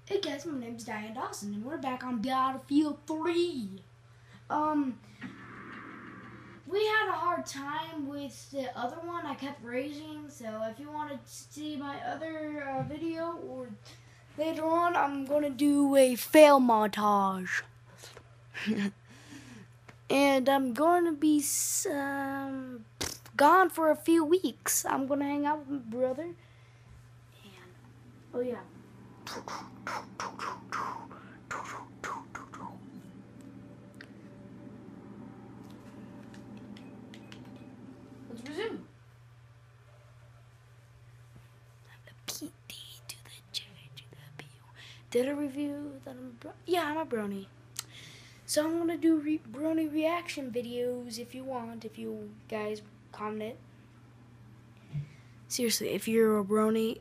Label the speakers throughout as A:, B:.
A: Hey guys, my name's Diane Dawson, and we're back on Battlefield 3. We had a hard time with the other one. I kept raging, so if you want to see my other video, or later on, I'm going to do a fail montage. And I'm going to be gone for a few weeks. I'm going to hang out with my brother. And, oh yeah. Let's resume. PT to the J to the P. Did a review that I'm a brony. So I'm gonna do brony reaction videos if you want. If you guys comment it. Seriously, if you're a brony,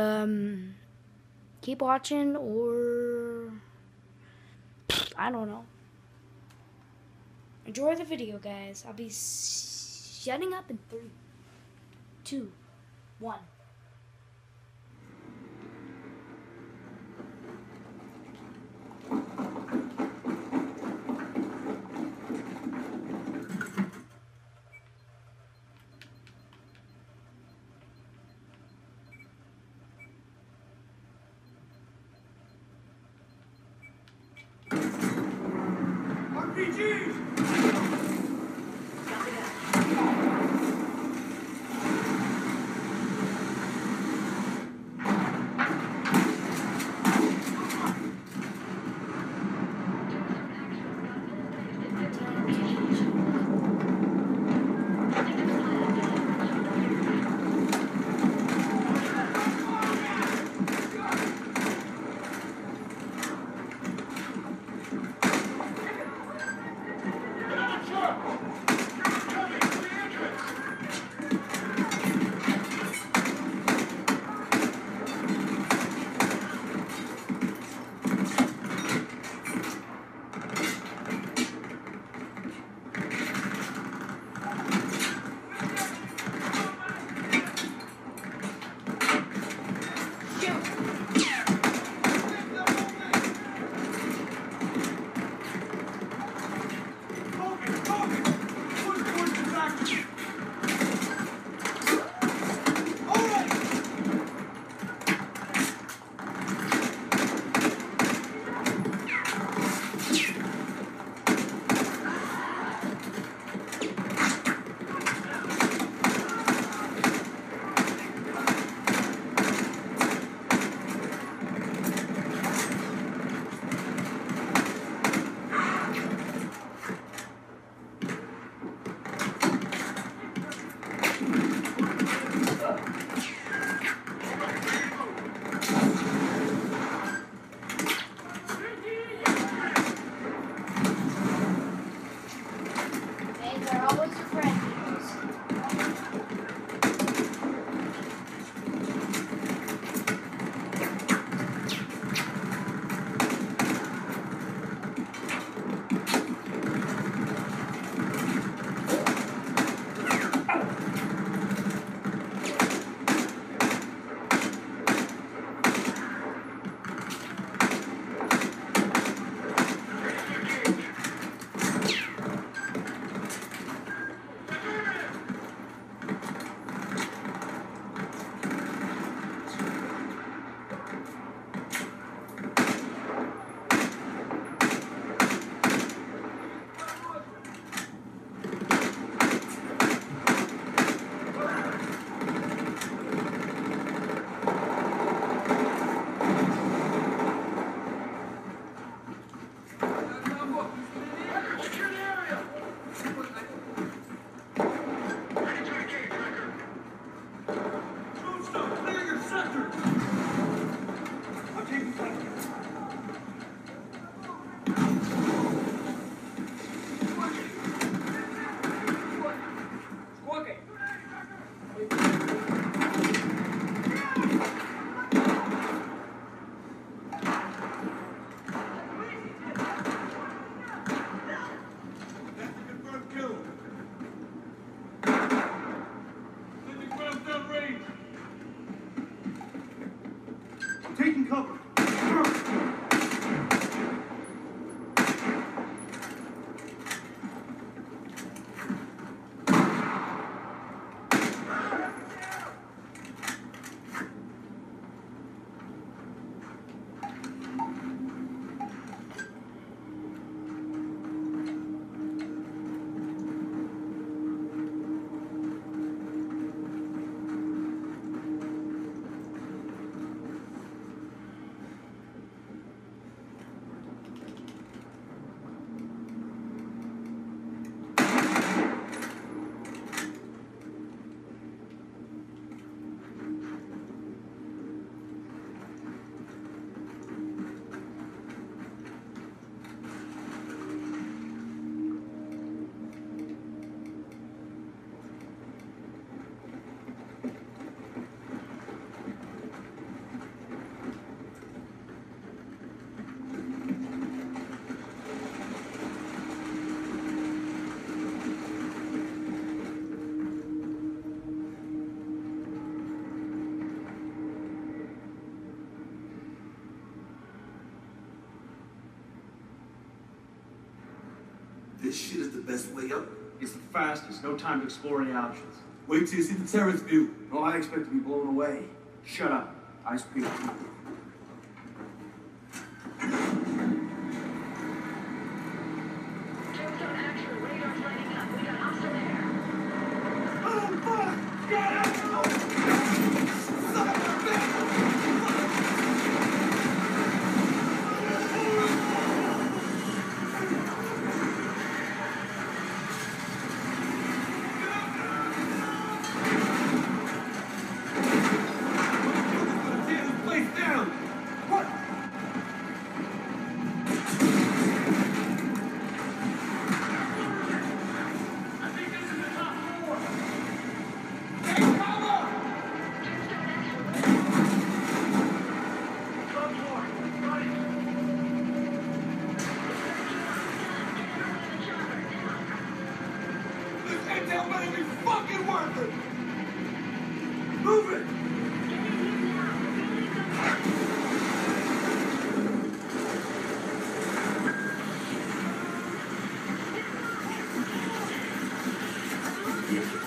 A: keep watching, or I don't know. Enjoy the video, guys. I'll be shutting up in 3, 2, 1.
B: RPGs!
C: This shit is the best way up.
B: It's the fastest. No time to explore any options.
C: Wait till you see the terrace view.
B: No, I expect to be blown away. Shut up. I speak.
C: Oh, fuck! Get out! Son of a bitch! Tear this place down! What?
B: I think this is the top floor.
C: Take cover!
B: Top floor. Got it.
C: This intel better be fucking worth it! Move it!
B: Get